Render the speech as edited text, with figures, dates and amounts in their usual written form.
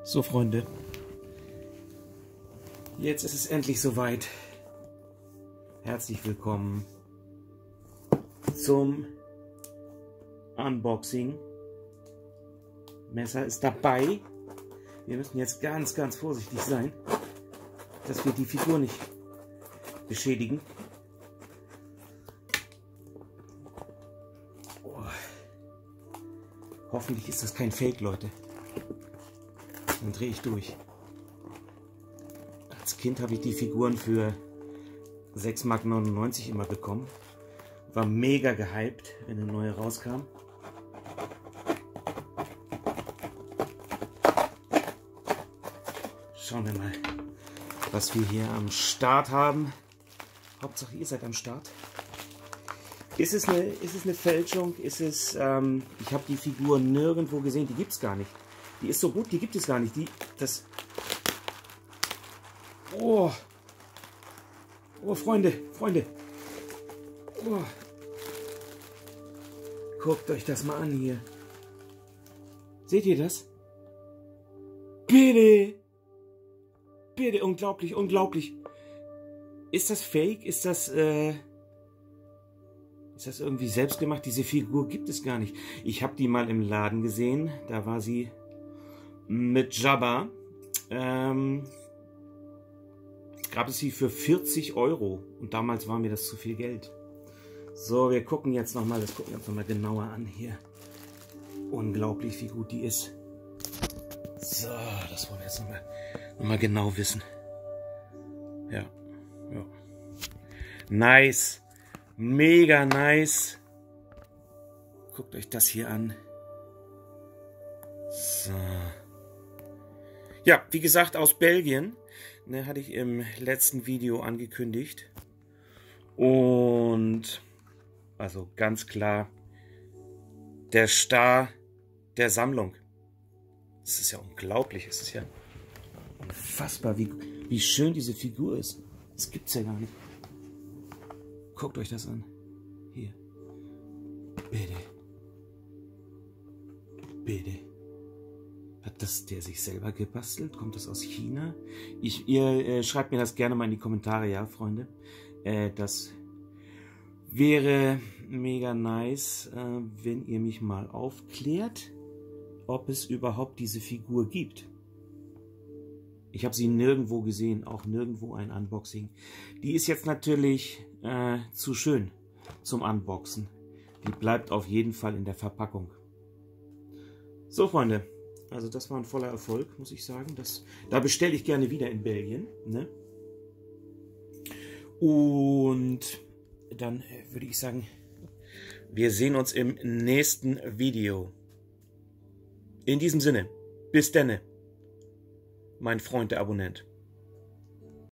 So, Freunde, jetzt ist es endlich soweit. Herzlich willkommen zum Unboxing. Messer ist dabei. Wir müssen jetzt ganz vorsichtig sein, dass wir die Figur nicht beschädigen. Oh. Hoffentlich ist das kein Fake, Leute. Dann drehe ich durch. Als Kind habe ich die Figuren für 6,99 Mark immer bekommen. War mega gehypt, wenn eine neue rauskam. Schauen wir mal, was wir hier am Start haben. Hauptsache ihr seid am Start. Ist es eine Fälschung? Ist es, ich habe die Figur nirgendwo gesehen, die gibt es gar nicht. Die ist so gut, die gibt es gar nicht. Oh, Freunde. Oh. Guckt euch das mal an hier. Seht ihr das? Bitte, unglaublich. Ist das fake? Ist das irgendwie selbst gemacht? Diese Figur gibt es gar nicht. Ich habe die mal im Laden gesehen. Da war sie mit Jabba. Gab es sie für 40 € und damals war mir das zu viel Geld. So, wir gucken jetzt nochmal, das gucken wir uns nochmal genauer an hier. Unglaublich, wie gut die ist. So, das wollen wir jetzt nochmal genau wissen. Ja. Nice. Mega nice. Guckt euch das hier an. So. Ja, wie gesagt, aus Belgien. Ne, hatte ich im letzten Video angekündigt. Und also ganz klar der Star der Sammlung. Es ist ja unglaublich, es ist ja unfassbar, wie schön diese Figur ist. Das gibt's ja gar nicht. Guckt euch das an. Hier. Bitte. Hat das der sich selber gebastelt? Kommt das aus China? Ihr schreibt mir das gerne mal in die Kommentare, ja, Freunde. Das wäre mega nice, wenn ihr mich mal aufklärt, ob es überhaupt diese Figur gibt. Ich habe sie nirgendwo gesehen, auch nirgendwo ein Unboxing. Die ist jetzt natürlich zu schön zum Unboxen. Die bleibt auf jeden Fall in der Verpackung. So, Freunde. Also das war ein voller Erfolg, muss ich sagen. Da bestelle ich gerne wieder in Belgien. Ne? Und dann würde ich sagen, wir sehen uns im nächsten Video. In diesem Sinne, bis denne, mein Freund der Abonnent.